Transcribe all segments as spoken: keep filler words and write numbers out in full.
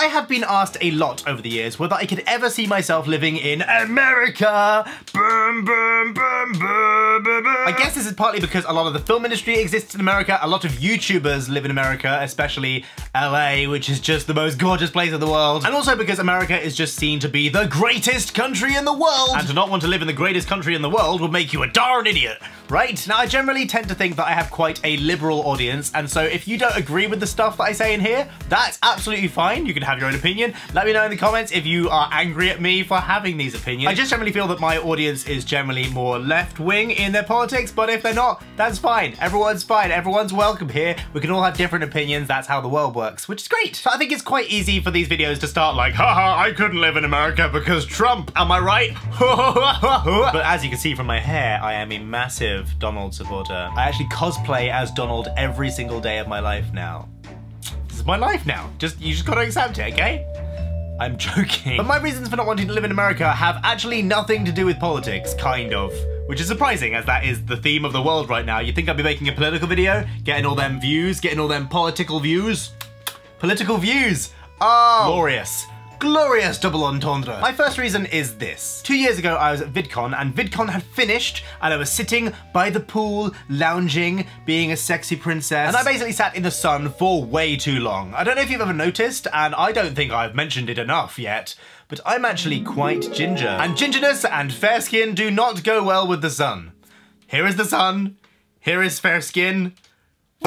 I have been asked a lot over the years whether I could ever see myself living in America. Boom, boom, boom, boom, boom, boom. I guess this is partly because a lot of the film industry exists in America. A lot of YouTubers live in America, especially L A, which is just the most gorgeous place in the world. And also because America is just seen to be the greatest country in the world. And to not want to live in the greatest country in the world would make you a darn idiot, right? Now, I generally tend to think that I have quite a liberal audience, and so if you don't agree with the stuff that I say in here, that's absolutely fine. You can have your own opinion. Let me know in the comments if you are angry at me for having these opinions. I just generally feel that my audience is generally more left-wing in their politics, but if they're not, that's fine. Everyone's fine. Everyone's welcome here. We can all have different opinions. That's how the world works, which is great. So I think it's quite easy for these videos to start like, haha, I couldn't live in America because Trump, am I right? But as you can see from my hair, I am a massive Donald supporter. I actually cosplay as Donald every single day of my life now. This is my life now. Just, you just gotta accept it, okay? I'm joking. But my reasons for not wanting to live in America have actually nothing to do with politics, kind of. Which is surprising, as that is the theme of the world right now. You'd think I'd be making a political video, getting all them views, getting all them political views. Political views. Oh, glorious. Glorious double entendre. My first reason is this. Two years ago, I was at VidCon, and VidCon had finished, and I was sitting by the pool, lounging, being a sexy princess, and I basically sat in the sun for way too long. I don't know if you've ever noticed, and I don't think I've mentioned it enough yet, but I'm actually quite ginger. And gingerness and fair skin do not go well with the sun. Here is the sun, here is fair skin. But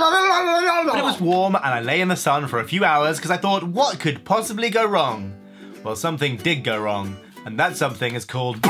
it was warm and I lay in the sun for a few hours because I thought, what could possibly go wrong? Well, something did go wrong, and that something is called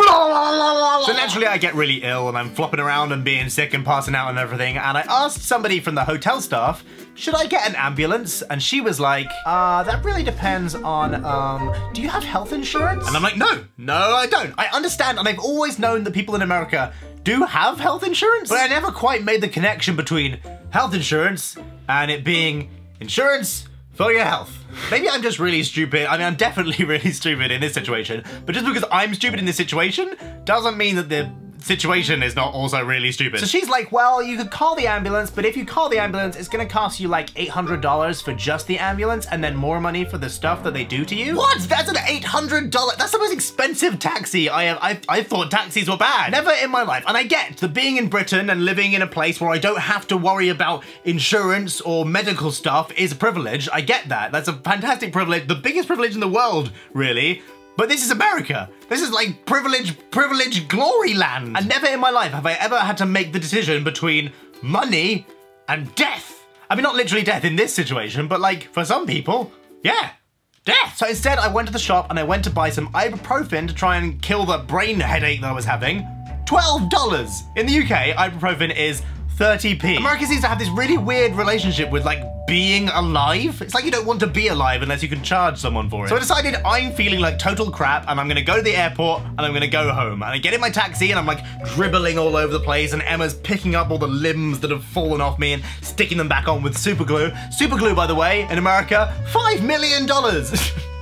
So naturally I get really ill and I'm flopping around and being sick and passing out and everything, and I asked somebody from the hotel staff, should I get an ambulance? And she was like, uh, that really depends on, um, do you have health insurance? And I'm like, no, no I don't. I understand, and I've always known that people in America do have health insurance, but I never quite made the connection between health insurance and it being insurance for your health. Maybe I'm just really stupid. I mean, I'm definitely really stupid in this situation, but just because I'm stupid in this situation doesn't mean that the situation is not also really stupid. So she's like, well, you could call the ambulance, but if you call the ambulance, it's gonna cost you like eight hundred dollars for just the ambulance and then more money for the stuff that they do to you. What? That's an eight hundred dollars, that's the most expensive taxi I have. I, I thought taxis were bad. Never in my life. And I get that being in Britain and living in a place where I don't have to worry about insurance or medical stuff is a privilege. I get that. That's a fantastic privilege. The biggest privilege in the world, really. But this is America. This is like privilege, privilege, glory land. And never in my life have I ever had to make the decision between money and death. I mean, not literally death in this situation, but like for some people, yeah, death. So instead I went to the shop and I went to buy some ibuprofen to try and kill the brain headache that I was having. twelve dollars. In the U K, ibuprofen is thirty p. America seems to have this really weird relationship with like being alive. It's like you don't want to be alive unless you can charge someone for it. So I decided I'm feeling like total crap and I'm gonna go to the airport and I'm gonna go home. And I get in my taxi and I'm like dribbling all over the place and Emma's picking up all the limbs that have fallen off me and sticking them back on with super glue. Super glue, by the way, in America, five million dollars.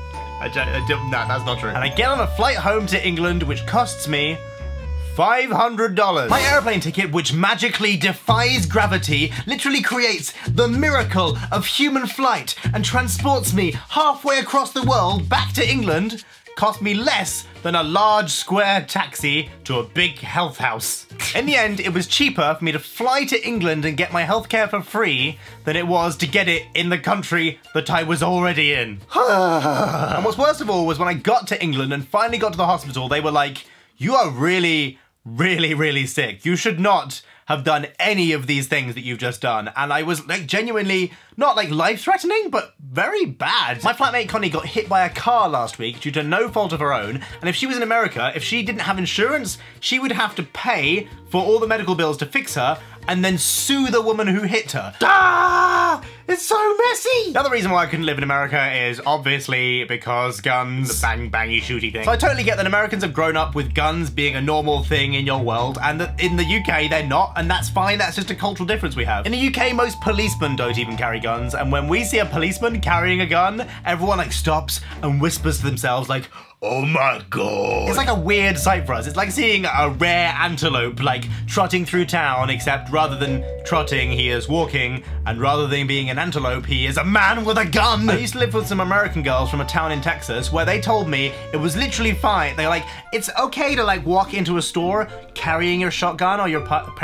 I don't, I don't, no, that's not true. And I get on a flight home to England, which costs me five hundred dollars. My airplane ticket, which magically defies gravity, literally creates the miracle of human flight and transports me halfway across the world back to England, cost me less than a large square taxi to a big health house. In the end, it was cheaper for me to fly to England and get my healthcare for free than it was to get it in the country that I was already in. And what's worst of all was when I got to England and finally got to the hospital, they were like, you are really, really, really sick. You should not have done any of these things that you've just done. And I was like genuinely, not like life-threatening, but very bad. My flatmate Connie got hit by a car last week due to no fault of her own. And if she was in America, if she didn't have insurance, she would have to pay for all the medical bills to fix her and then sue the woman who hit her. Ah! It's so messy! The other reason why I couldn't live in America is obviously because guns, the bang bangy shooty thing. So I totally get that Americans have grown up with guns being a normal thing in your world, and that in the U K they're not, and that's fine, that's just a cultural difference we have. In the U K, most policemen don't even carry guns, and when we see a policeman carrying a gun, everyone like stops and whispers to themselves like, oh my god. It's like a weird sight for us. It's like seeing a rare antelope like trotting through town, except rather than trotting, he is walking, and rather than being an antelope, he is a man with a gun. I used to live with some American girls from a town in Texas where they told me it was literally fine. They're like, it's okay to like walk into a store carrying your shotgun or your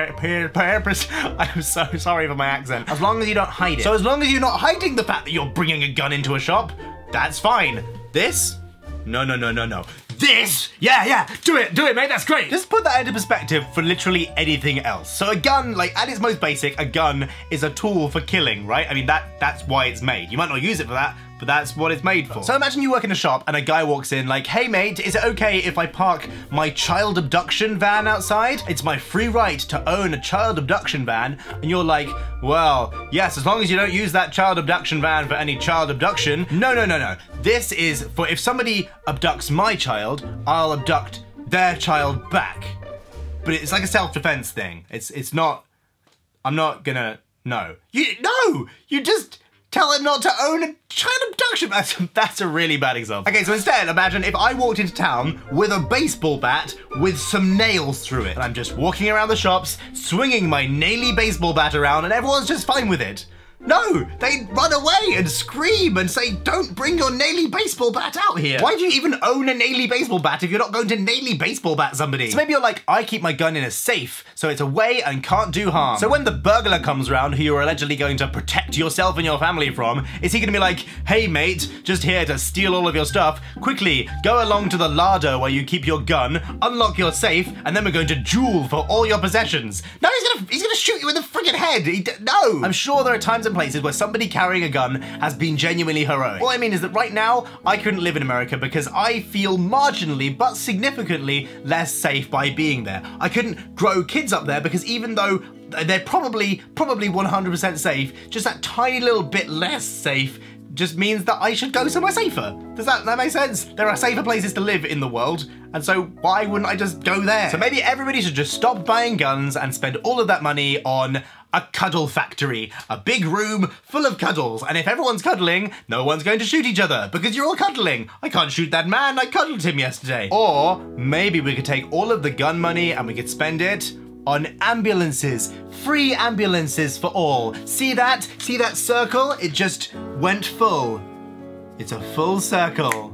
purpose. I'm so sorry for my accent. As long as you don't hide it. So as long as you're not hiding the fact that you're bringing a gun into a shop, that's fine. This? No, no, no, no, no. This? Yeah, yeah, do it, do it, mate, that's great. Just put that into perspective for literally anything else. So a gun, like at its most basic, a gun is a tool for killing, right? I mean, that that's why it's made. You might not use it for that, but that's what it's made for. So imagine you work in a shop and a guy walks in like, hey mate, is it okay if I park my child abduction van outside? It's my free right to own a child abduction van. And you're like, well, yes, as long as you don't use that child abduction van for any child abduction. No, no, no, no. This is for if somebody abducts my child, I'll abduct their child back. But it's like a self-defense thing. It's it's not, I'm not gonna, no. You, no, you just, tell him not to own a child abduction. That's, that's a really bad example. Okay, so instead, imagine if I walked into town with a baseball bat with some nails through it. And I'm just walking around the shops, swinging my naily baseball bat around, and everyone's just fine with it. No, they run away and scream and say, don't bring your naily baseball bat out here. Why do you even own a naily baseball bat if you're not going to naily baseball bat somebody? So maybe you're like, I keep my gun in a safe, so it's away and can't do harm. So when the burglar comes around who you're allegedly going to protect yourself and your family from, is he gonna be like, hey mate, just here to steal all of your stuff, quickly go along to the larder where you keep your gun, unlock your safe, and then we're going to duel for all your possessions. No, he's gonna, he's gonna shoot you in the friggin' head. He d no. I'm sure there are times and places where somebody carrying a gun has been genuinely heroic. All I mean is that right now, I couldn't live in America because I feel marginally but significantly less safe by being there. I couldn't grow kids up there because even though they're probably, probably one hundred percent safe, just that tiny little bit less safe just means that I should go somewhere safer. Does that, that make sense? There are safer places to live in the world, and so why wouldn't I just go there? So maybe everybody should just stop buying guns and spend all of that money on a cuddle factory, a big room full of cuddles. And if everyone's cuddling, no one's going to shoot each other because you're all cuddling. I can't shoot that man, I cuddled him yesterday. Or maybe we could take all of the gun money and we could spend it on ambulances. Free ambulances for all. See that? See that circle? It just went full. It's a full circle.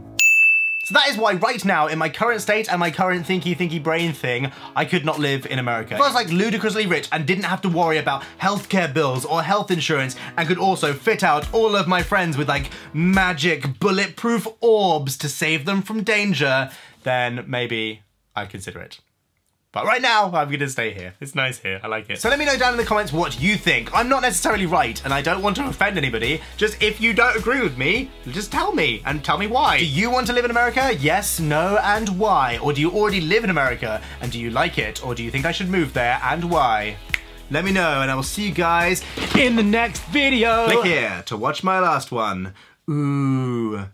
So that is why right now, in my current state and my current thinky thinky brain thing, I could not live in America. If I was like ludicrously rich and didn't have to worry about healthcare bills or health insurance and could also fit out all of my friends with like magic bulletproof orbs to save them from danger, then maybe I'd consider it. But right now, I'm gonna stay here. It's nice here, I like it. So let me know down in the comments what you think. I'm not necessarily right, and I don't want to offend anybody. Just if you don't agree with me, just tell me, and tell me why. Do you want to live in America? Yes, no, and why? Or do you already live in America, and do you like it? Or do you think I should move there, and why? Let me know, and I will see you guys in the next video. Click here to watch my last one. Ooh,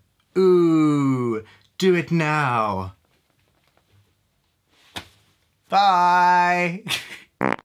ooh, do it now. Bye.